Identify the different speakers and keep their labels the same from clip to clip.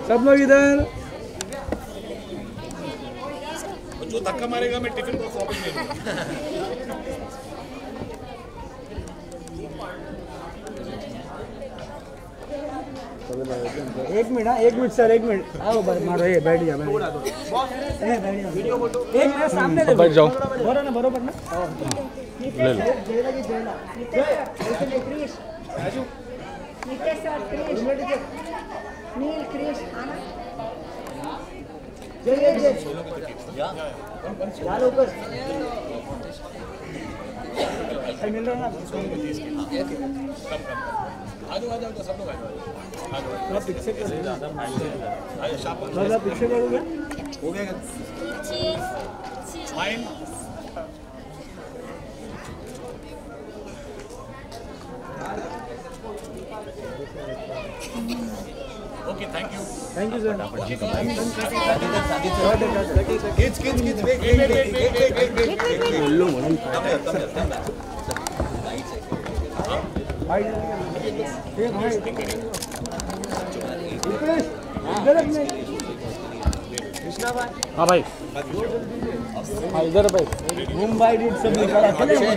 Speaker 1: सब लोग इधर।
Speaker 2: जो धक्का मारेगा मैं टिफिन बॉक्स वापस ले लूंगा।
Speaker 1: एक मिनट सर, एक मिनट। आओ मारो, ये बैठ जा, एक मिनट सामने बैठ जाओ। बरोबर ना, ले लो। मिल रहा ना,
Speaker 2: सब लोग
Speaker 1: पिक्चर करोगे?
Speaker 2: हो गया fine. Okay, thank you sir. हाँ भाई, इधर भाई, मुंबई डिड सब निकाला।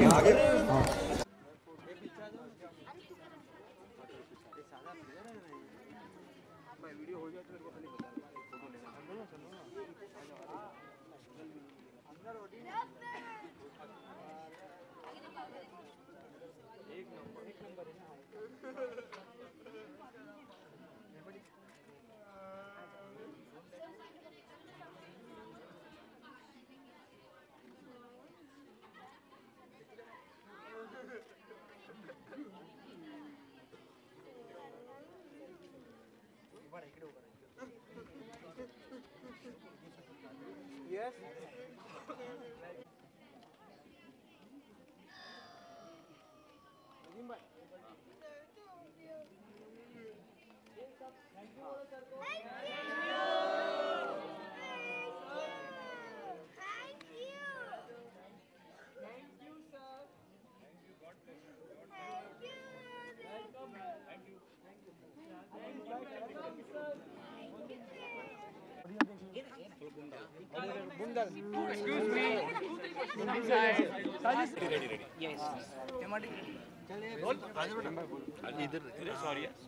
Speaker 2: Yes. Excuse me. Ready. Yes. Sorry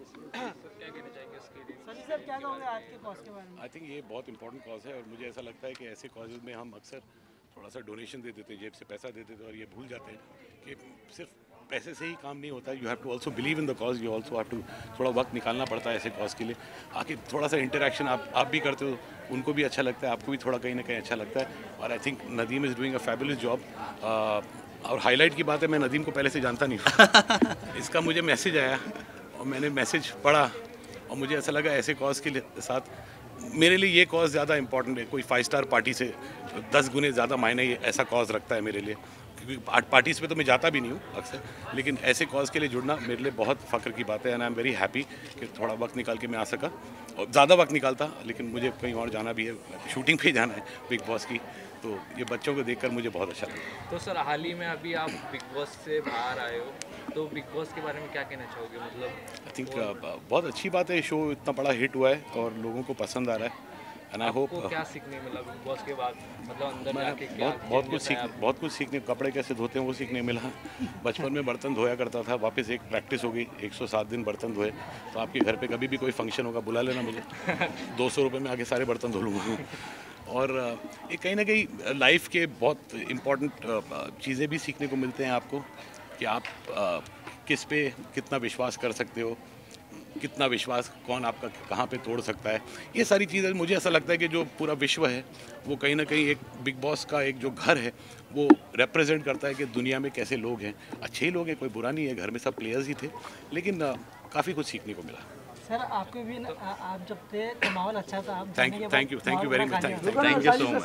Speaker 1: sir, क्या कहोगे आज के कॉज के बारे में?
Speaker 2: आई थिंक ये बहुत इंपॉर्टेंट कॉज है और मुझे ऐसा लगता है कि ऐसे कॉजेज में हम अक्सर थोड़ा सा डोनेशन दे देते हैं, जेब से पैसा दे देते हैं और ये भूल जाते हैं कि सिर्फ पैसे से ही काम नहीं होता है। You have to also believe in the cause, you also have to थोड़ा वक्त निकालना पड़ता है ऐसे कॉज के लिए। आखिर थोड़ा सा इंटरेक्शन आप भी करते हो, उनको भी अच्छा लगता है, आपको भी थोड़ा कहीं ना कहीं अच्छा लगता है। और I think Nadeem is doing a fabulous job. और हाईलाइट की बात है, मैं नदीम को पहले से जानता नहीं हूँ। इसका मुझे मैसेज आया और मैंने मैसेज पढ़ा और मुझे ऐसा लगा ऐसे कॉज के साथ मेरे लिए ये कॉज ज़्यादा इंपॉर्टेंट है। कोई 5 स्टार पार्टी से 10 गुने ज़्यादा मायने ये ऐसा कॉज रखता है मेरे लिए, क्योंकि पार्टीज़ पे तो मैं जाता भी नहीं हूँ अक्सर, लेकिन ऐसे कॉज के लिए जुड़ना मेरे लिए बहुत फ़ख्र की बात है। And I am very happy कि थोड़ा वक्त निकाल के मैं आ सका। और ज़्यादा वक्त निकालता, लेकिन मुझे कहीं और जाना भी है, शूटिंग पे जाना है बिग बॉस की, तो ये बच्चों को देखकर मुझे बहुत अच्छा लगा।
Speaker 3: तो सर, हाल ही में अभी आप बिग बॉस से बाहर आए हो, तो बिग बॉस के बारे में क्या कहना चाहोगे? मतलब
Speaker 2: आई थिंक बहुत अच्छी बात है, शो इतना बड़ा हिट हुआ है और लोगों को पसंद आ रहा है। एंड आई होप
Speaker 3: क्या सीखने मिला बिग बॉस के बाद? मतलब अंदर जाके क्या
Speaker 2: बहुत कुछ सीखने, कपड़े कैसे धोते हैं वो सीखने मिला। बचपन में बर्तन धोया करता था, वापस एक प्रैक्टिस हो गई, 107 दिन बर्तन धोए। तो आपके घर पे कभी भी कोई फंक्शन होगा बुला लेना मुझे, 200 रुपये में आके सारे बर्तन धो लूँगा। और ये कहीं ना कहीं लाइफ के बहुत इम्पॉर्टेंट चीज़ें भी सीखने को मिलते हैं आपको, कि आप किस पे कितना विश्वास कर सकते हो, कितना विश्वास कौन आपका कहाँ पे तोड़ सकता है। ये सारी चीज़ें मुझे ऐसा लगता है कि जो पूरा विश्व है वो कहीं ना कहीं एक बिग बॉस का एक जो घर है वो रिप्रेजेंट करता है कि दुनिया में कैसे लोग हैं। अच्छे ही लोग हैं, कोई बुरा नहीं है, घर में सब प्लेयर्स ही थे, लेकिन काफ़ी कुछ सीखने को मिला।
Speaker 1: सर, आपके भी आप जब थे तो माहौल अच्छा था। आप
Speaker 2: thank you very much,
Speaker 1: thank you so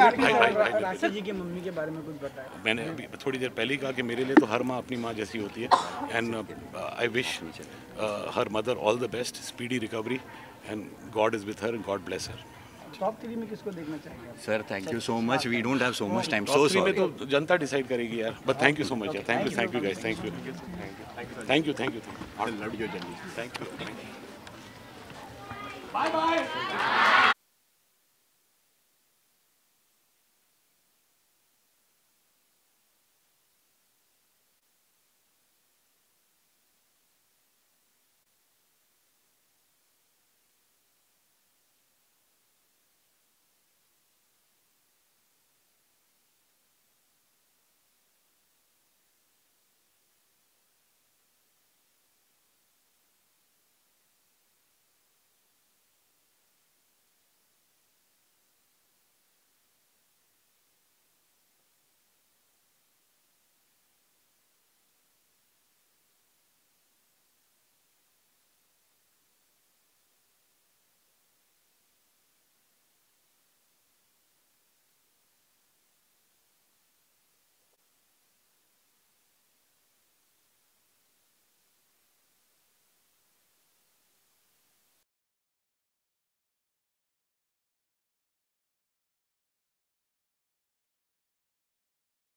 Speaker 1: much. Rashi ji की मम्मी के बारे में कुछ बताया।
Speaker 2: मैंने अभी थोड़ी देर पहले ही कहा कि मेरे लिए तो हर माँ अपनी माँ जैसी होती है। And I wish her mother all the best, speedy recovery, and God is with her, God bless her.
Speaker 1: Top 3 में किसको देखना चाहेंगे?
Speaker 4: Sir, thank you so much, we don't have so much time.
Speaker 2: Top 3 में तो जनता decide करेगी यार, but thank you so much यार, thank you guys, thank you. और लड़ जो जल्दी, थैंक यू। Bye bye.